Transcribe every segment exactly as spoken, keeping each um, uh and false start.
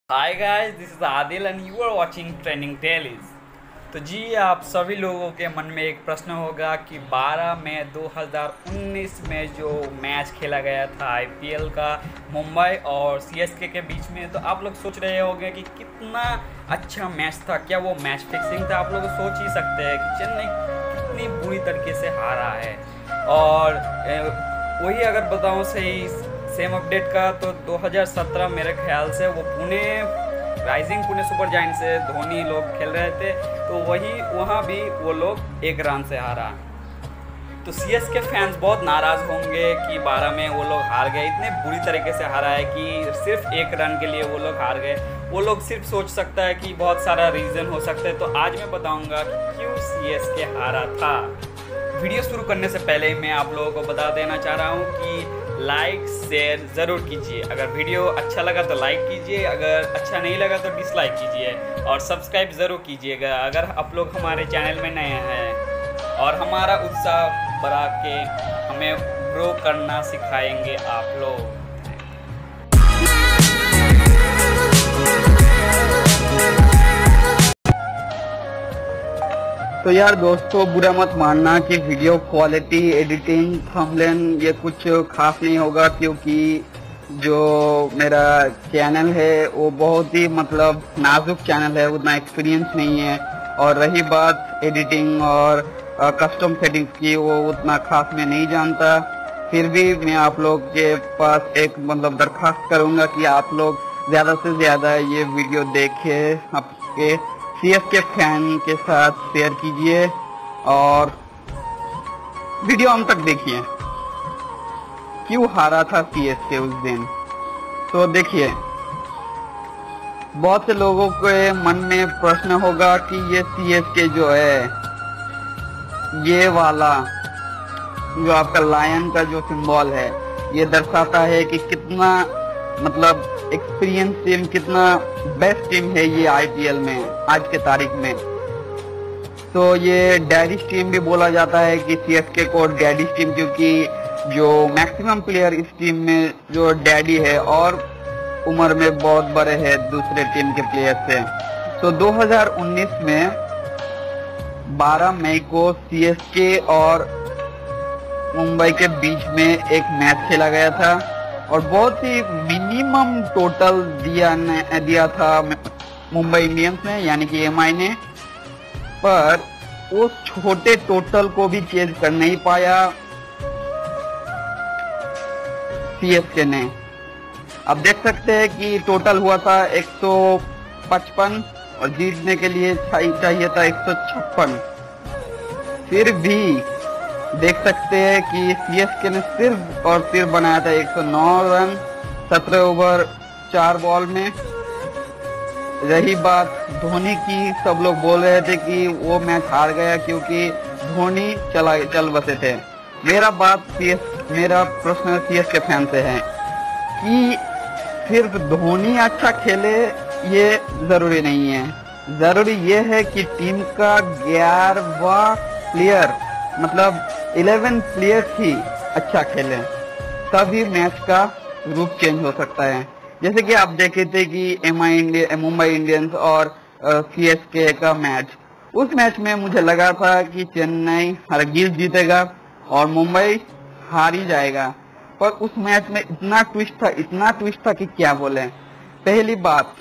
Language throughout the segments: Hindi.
Hi guys, this is Adil and you are watching trending tellies. तो जी, आप सभी लोगों के मन में एक प्रश्न होगा कि बारह मई दो हज़ार उन्नीस में जो मैच खेला गया था आईपीएल का मुंबई और सीएसके के बीच में, तो आप लोग सोच रहे होंगे कि कितना अच्छा मैच था। क्या वो मैच फिक्सिंग था? आप लोग सोच ही सकते हैं कि चेन्नई कितनी बुरी तरीके से हारा है। और ए, वही अगर बताऊं सही सेम अपडेट का, तो दो हज़ार सत्रह मेरे ख्याल से वो Pune rising Pune super giant से धोनी लोग खेल रहे थे, तो वही वहाँ भी वो लोग एक रन से हारा। तो सीएसके फैंस बहुत नाराज़ होंगे कि बारह में वो लोग हार गए। इतने बुरी तरीके से हारा है कि सिर्फ एक रन के लिए वो लोग हार गए। वो लोग सिर्फ सोच सकता है कि बहुत सारा रीज़न हो सकता है। तो आज मैं बताऊंगा कि क्यों सीएसके हारा था। वीडियो शुरू करने से पहले मैं आप लोगों को बता देना चाह रहा हूँ कि लाइक शेयर ज़रूर कीजिए। अगर वीडियो अच्छा लगा तो लाइक कीजिए, अगर अच्छा नहीं लगा तो डिसलाइक कीजिए, और सब्सक्राइब ज़रूर कीजिएगा अगर आप लोग हमारे चैनल में नए हैं। और हमारा उत्साह बढ़ा के हमें ग्रो करना सिखाएंगे आप लोग। तो यार दोस्तों, बुरा मत मानना कि वीडियो क्वालिटी, एडिटिंग, थंबनेल ये कुछ खास नहीं होगा, क्योंकि जो मेरा चैनल है वो बहुत ही मतलब नाजुक चैनल है, उतना एक्सपीरियंस नहीं है। और रही बात एडिटिंग और कस्टम सेटिंग्स की, वो उतना खास मैं नहीं जानता। फिर भी मैं आप लोग के पास एक मतलब दरख्वास्त करूंगा कि आप लोग ज़्यादा से ज़्यादा ये वीडियो देखें, आपके सीएसके फैन के साथ शेयर कीजिए और वीडियो हम तक देखिए क्यों हारा था सीएसके उस दिन। तो देखिए, बहुत से लोगों के मन में प्रश्न होगा कि ये सीएसके जो है, ये वाला जो आपका लायन का जो सिंबल है, ये दर्शाता है कि कितना मतलब एक्सपीरियंस टीम, कितना बेस्ट टीम है ये आईपीएल में आज के तारीख में। तो ये डैडिश टीम भी बोला जाता है कि सीएसके को डैडिश टीम, क्योंकि जो मैक्सिमम प्लेयर इस टीम में जो डैडी है और उम्र में बहुत बड़े हैं दूसरे टीम के प्लेयर से। तो दो हज़ार उन्नीस में बारह मई को सीएसके और मुंबई के बीच में एक मैच खेला गया था, और बहुत ही मिनिमम टोटल दिया दिया था मुंबई इंडियंस ने, यानी कि एमआई ने। पर उस छोटे टोटल को भी चेज कर नहीं पाया सीएसके ने। अब देख सकते हैं कि टोटल हुआ था एक सौ पचपन और जीतने के लिए चाहिए था एक सौ छप्पन। फिर भी देख सकते हैं कि सीएसके ने सिर्फ और सिर्फ बनाया था एक सौ नौ रन सत्रह ओवर चार बॉल में। रही बात धोनी की, सब लोग बोल रहे थे कि वो मैच हार गया क्योंकि धोनी चला चल बसे थे। मेरा बात सीएस मेरा प्रश्न सीएसके फैन से है कि सिर्फ धोनी अच्छा खेले ये जरूरी नहीं है। जरूरी ये है कि टीम का ग्यारहवा प्लेयर मतलब इलेवन प्लेयर्स ही अच्छा खेले, तभी मैच का रूप चेंज हो सकता है। जैसे कि आप देखे थे कि एमआई इंडिया मुंबई इंडियंस और सीएसके का मैच, उस मैच में मुझे लगा था कि चेन्नई हरगिज जीतेगा और मुंबई हार ही जाएगा। पर उस मैच में इतना ट्विस्ट था, इतना ट्विस्ट था कि क्या बोले। पहली बात,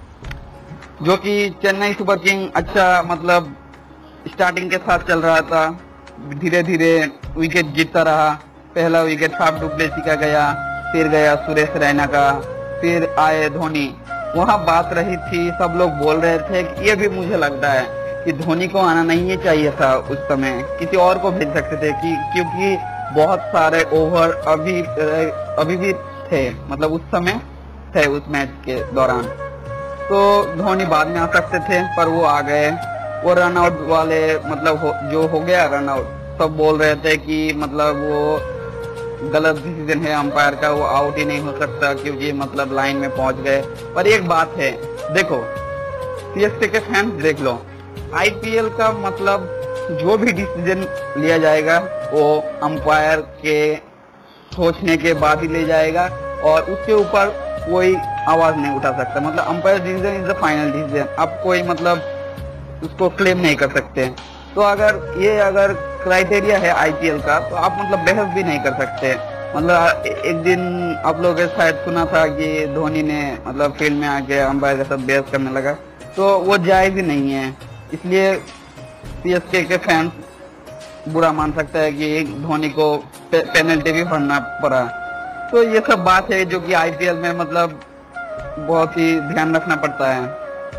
जो कि चेन्नई सुपर किंग अच्छा मतलब स्टार्टिंग के साथ चल रहा था, धीरे धीरे विकेट जीतता रहा। पहला विकेट फाफ डुप्लेसी का गया, फिर गया सुरेश रैना का, फिर आए धोनी। वहां बात रही थी, सब लोग बोल रहे थे कि ये भी मुझे लगता है कि धोनी को आना नहीं चाहिए था उस समय, किसी और को भेज सकते थे कि क्योंकि बहुत सारे ओवर अभी अभी भी थे, मतलब उस समय थे उस मैच के दौरान। तो धोनी बाद में आ सकते थे, पर वो आ गए। वो रन आउट वाले मतलब हो, जो हो गया रन आउट, सब बोल रहे थे कि मतलब वो गलत डिसीजन है अंपायर का, वो आउट ही नहीं हो सकता क्योंकि मतलब लाइन में पहुंच गए। पर एक बात है, देखो सीएसके के फैंस देख लो, आईपीएल का मतलब जो भी डिसीजन लिया जाएगा वो अंपायर के सोचने के बाद ही ले जाएगा, और उसके ऊपर कोई आवाज नहीं उठा सकता। मतलब umpire decision is the final decision, आप कोई मतलब उसको क्लेम नहीं कर सकते। तो अगर ये अगर क्राइटेरिया है आईपीएल का, तो आप मतलब बहस भी नहीं कर सकते। मतलब एक दिन आप लोगों ने शायद सुना था कि धोनी ने मतलब फील्ड में आके अंपायर के साथ बहस करने लगा, तो वो जायज ही नहीं है। इसलिए सीएसके के फैंस बुरा मान सकता है कि धोनी को पे, पेनल्टी भी भरना पड़ा। तो ये सब बात है जो कि आईपीएल में मतलब बहुत ही ध्यान रखना पड़ता है।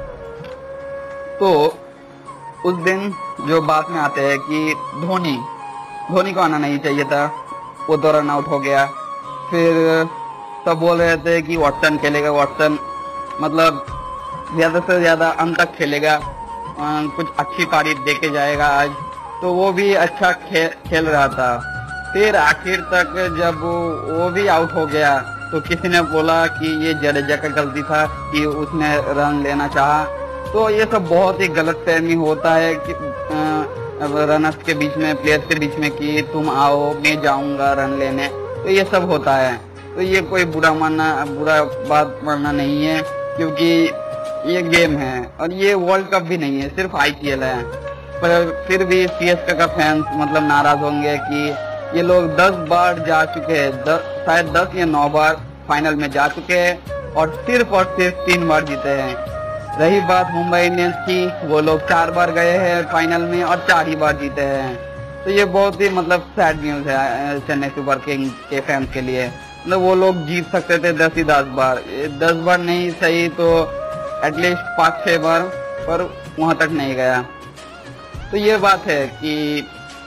तो उस दिन जो बात में आते हैं कि धोनी धोनी को आना नहीं चाहिए था, वो दो रन आउट हो गया। फिर सब बोल रहे थे कि वॉटसन खेलेगा, वॉटसन मतलब ज्यादा से ज्यादा अंत तक खेलेगा, कुछ अच्छी पारी दे के जाएगा आज। तो वो भी अच्छा खे, खेल रहा था। फिर आखिर तक जब वो भी आउट हो गया तो किसी ने बोला कि ये जडेजा का गलती था कि उसने रन लेना चाहा। तो ये सब बहुत ही गलत फहमी होता है कि रनर्स के बीच में, प्लेयर्स के बीच में कि तुम आओ मैं जाऊंगा रन लेने। तो ये सब होता है। तो ये कोई बुरा मानना बुरा बात मानना नहीं है, क्योंकि ये गेम है और ये वर्ल्ड कप भी नहीं है, सिर्फ आईपीएल है। पर फिर भी सीएसके का फैंस मतलब नाराज होंगे कि ये लोग दस बार जा चुके हैं, शायद दस या नौ बार फाइनल में जा चुके हैं और सिर्फ और सिर्फ तीन बार जीते हैं। रही बात मुंबई इंडियंस की, वो लोग चार बार गए हैं फाइनल में और चार ही बार जीते हैं। तो ये बहुत ही मतलब सैड न्यूज है चेन्नई सुपर किंग के फैंस के लिए। मतलब वो लोग जीत सकते थे दस ही दस बार, दस बार नहीं सही तो एटलीस्ट पाँच छह बार, पर वहां तक नहीं गया। तो ये बात है कि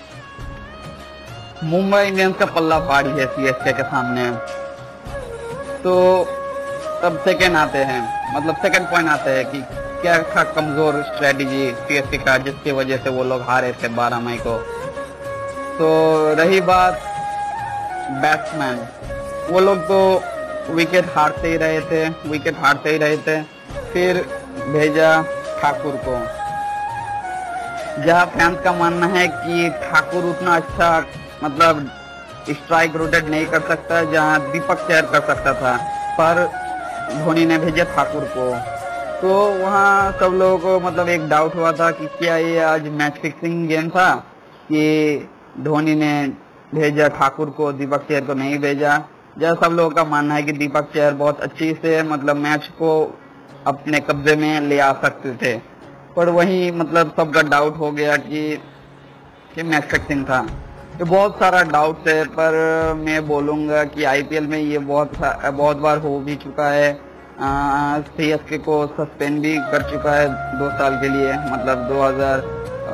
मुंबई इंडियंस का पल्ला भारी है सीएसके के सामने। तो तब सेकंड आते हैं, मतलब सेकंड पॉइंट आते हैं कि क्या था कमजोर स्ट्रेटेजी सीएसके का, जिसकी वजह से वो लोग हारे थे बारह मई को। तो रही बात बैट्समैन, वो लोग तो विकेट हारते ही रहे थे विकेट हारते ही रहे थे फिर भेजा ठाकुर को, जहाँ फैंस का मानना है कि ठाकुर उतना अच्छा मतलब स्ट्राइक रोटेट नहीं कर सकता जहाँ दीपक चहर कर सकता था, पर धोनी ने भेजा ठाकुर को। तो वहाँ सब लोगों को मतलब एक डाउट हुआ था कि क्या ये आज मैच फिक्सिंग गेम था कि धोनी ने भेजा ठाकुर को, दीपक चहर को नहीं भेजा। जहाँ सब लोगों का मानना है कि दीपक चहर बहुत अच्छी से मतलब मैच को अपने कब्जे में ले आ सकते थे, पर वही मतलब सबका डाउट हो गया कि कि मैच फिक्सिंग था। ये बहुत सारा डाउट है, पर मैं बोलूँगा कि आईपीएल में ये बहुत बहुत बार हो भी चुका है। सीएसके को सस्पेंड भी कर चुका है दो साल के लिए, मतलब दो हज़ार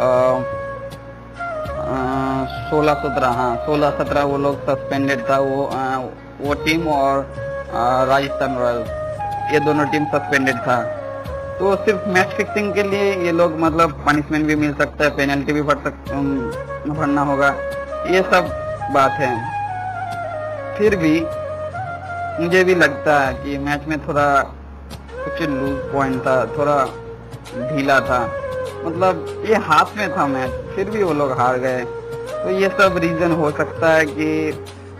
सोलह सत्रह हाँ सोलह सत्रह वो लोग सस्पेंडेड था, वो आ, वो टीम और आ, राजस्थान रॉयल्स, ये दोनों टीम सस्पेंडेड था। तो सिर्फ मैच फिक्सिंग के लिए ये लोग मतलब पनिशमेंट भी मिल सकता है, पेनल्टी भी भर सक भरना होगा, ये सब बात है। फिर भी मुझे भी लगता है कि मैच में थोड़ा कुछ लूज पॉइंट था, थोड़ा ढीला था, मतलब ये हाथ में था मैच, फिर भी वो लोग हार गए। तो ये सब रीजन हो सकता है कि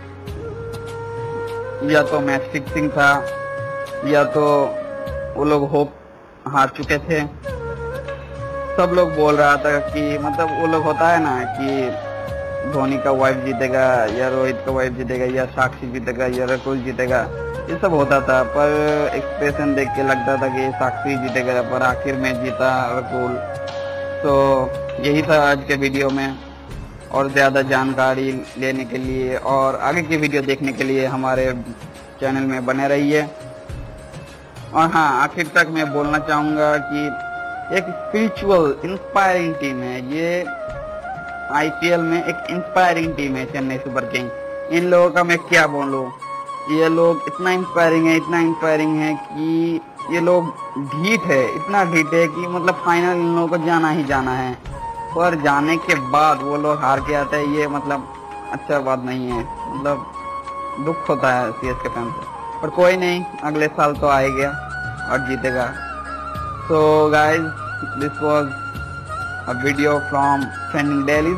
या तो मैच फिक्सिंग था या तो वो लोग होप हार चुके थे। सब लोग बोल रहा था कि मतलब वो लोग होता है ना कि धोनी का वाइफ जीतेगा या रोहित का वाइफ जीतेगा या साक्षी जीतेगा या रकुल जीतेगा, ये सब होता था, पर एक्सप्रेशन देख के लगता था कि साक्षी जीतेगा, पर आखिर में जीता रकुल। तो यही था आज के वीडियो में, और ज़्यादा जानकारी लेने के लिए और आगे की वीडियो देखने के लिए हमारे चैनल में बने रहिए। और हाँ, आखिर तक मैं बोलना चाहूँगा कि एक स्पिरिचुअल इंस्पायरिंग टीम है ये, आईपीएल में एक इंस्पायरिंग टीम है चेन्नई सुपर किंग। इन लोगों का मैं क्या बोलूँ, ये लोग इतना इंस्पायरिंग है इतना इंस्पायरिंग है कि ये लोग ढीठ है, इतना ढीठ है कि मतलब फाइनल इन लोगों को जाना ही जाना है, पर जाने के बाद वो लोग हार के आते हैं, ये मतलब अच्छा बात नहीं है, मतलब दुख होता है सीएसके फैन से। पर कोई नहीं, अगले साल तो आएगा और जीतेगा। So guys, this was a video from trending daily.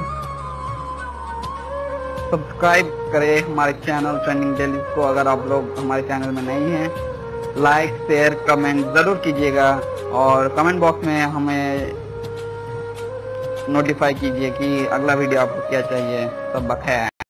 Subscribe करें हमारे चैनल ट्रेंडिंग डेली को अगर आप लोग हमारे चैनल में नहीं हैं, लाइक शेयर कमेंट जरूर कीजिएगा और कमेंट बॉक्स में हमें नोटिफाई कीजिए कि अगला वीडियो आपको क्या चाहिए। सब बखैर।